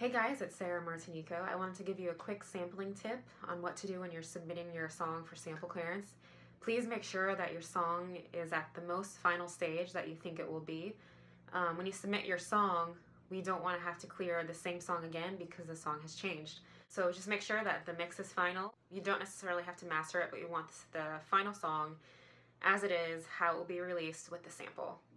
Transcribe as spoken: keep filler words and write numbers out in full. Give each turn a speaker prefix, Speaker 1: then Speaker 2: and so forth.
Speaker 1: Hey guys, it's Sarah Martinico. I wanted to give you a quick sampling tip on what to do when you're submitting your song for sample clearance. Please make sure that your song is at the most final stage that you think it will be. Um, when you submit your song, we don't want to have to clear the same song again because the song has changed. So just make sure that the mix is final. You don't necessarily have to master it, but you want the final song as it is, how it will be released with the sample.